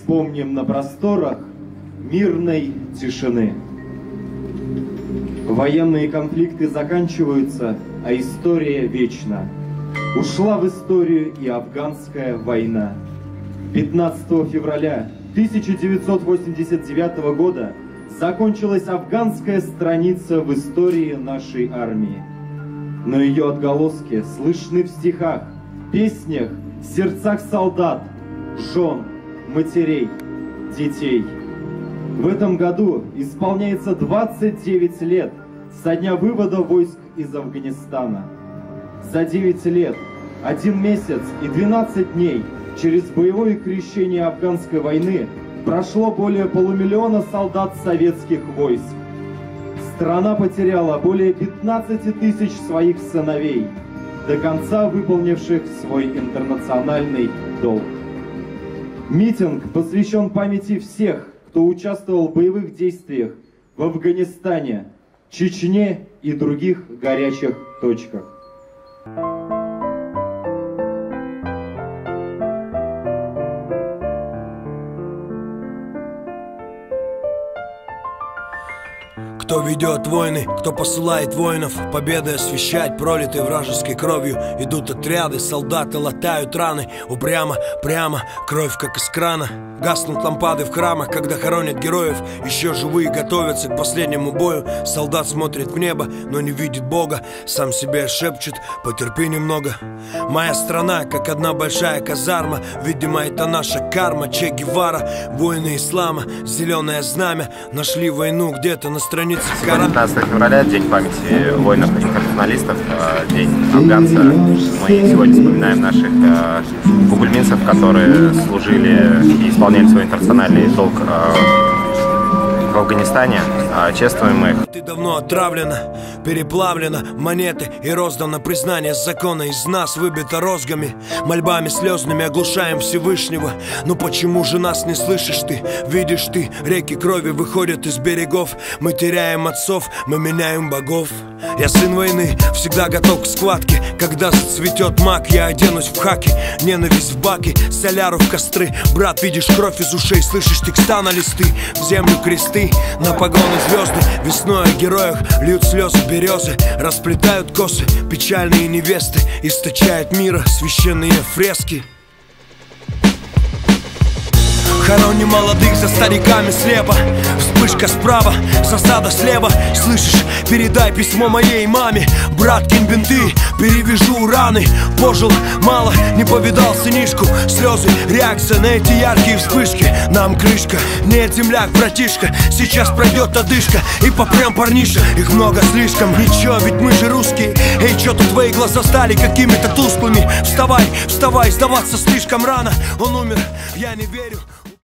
вспомним на просторах мирной тишины. Военные конфликты заканчиваются, а история вечна. Ушла в историю и афганская война. 15 февраля 1989 года закончилась афганская страница в истории нашей армии. Но ее отголоски слышны в стихах, песнях, сердцах солдат, жен, матерей, детей. В этом году исполняется 29 лет со дня вывода войск из Афганистана. За 9 лет, 1 месяц и 12 дней через боевое крещение афганской войны прошло более полумиллиона солдат советских войск. Страна потеряла более 15 тысяч своих сыновей, до конца выполнивших свой интернациональный долг. Митинг посвящен памяти всех, кто участвовал в боевых действиях в Афганистане, Чечне и других горячих точках. Кто ведет войны, кто посылает воинов, победы освещать, пролитой вражеской кровью. Идут отряды, солдаты латают раны, упрямо, прямо, кровь как из крана. Гаснут лампады в храмах, когда хоронят героев. Еще живые готовятся к последнему бою. Солдат смотрит в небо, но не видит Бога. Сам себе шепчет: потерпи немного. Моя страна, как одна большая казарма. Видимо, это наша карма. Че Гевара, воины ислама, зеленое знамя. Нашли войну где-то на странице. Сегодня 15 февраля, день памяти воинов-интернационалистов, день афганца. Мы сегодня вспоминаем наших бугульминцев, которые служили и исполняли свой интернациональный долг в Афганистане. Чествуем их. Ты давно отравлена, переплавлена монеты и роздано признание закона. Из нас выбито розгами, мольбами слезными оглушаем Всевышнего. Но почему же нас не слышишь ты? Видишь ты, реки крови выходят из берегов. Мы теряем отцов, мы меняем богов. Я сын войны, всегда готов к схватке. Когда зацветет мак, я оденусь в хаки. Ненависть в баки, соляру в костры. Брат, видишь кровь из ушей, слышишь текста на листы. В землю кресты, на погоны звезды. Весной о героях льют слезы березы. Расплетают косы печальные невесты. Источает мира священные фрески. Хороним молодых за стариками слепо. Вспышка справа, засада слева. Слышишь, передай письмо моей маме. Брат, кинь бинты, перевяжу раны. Пожил мало, не повидал сынишку. Слезы, реакция на эти яркие вспышки. Нам крышка, нет, земляк, братишка. Сейчас пройдет одышка и попрем, парниша. Их много слишком, ничего, ведь мы же русские. Эй, чё-то твои глаза стали какими-то тусклыми. Вставай, вставай, сдаваться слишком рано. Он умер, я не верю.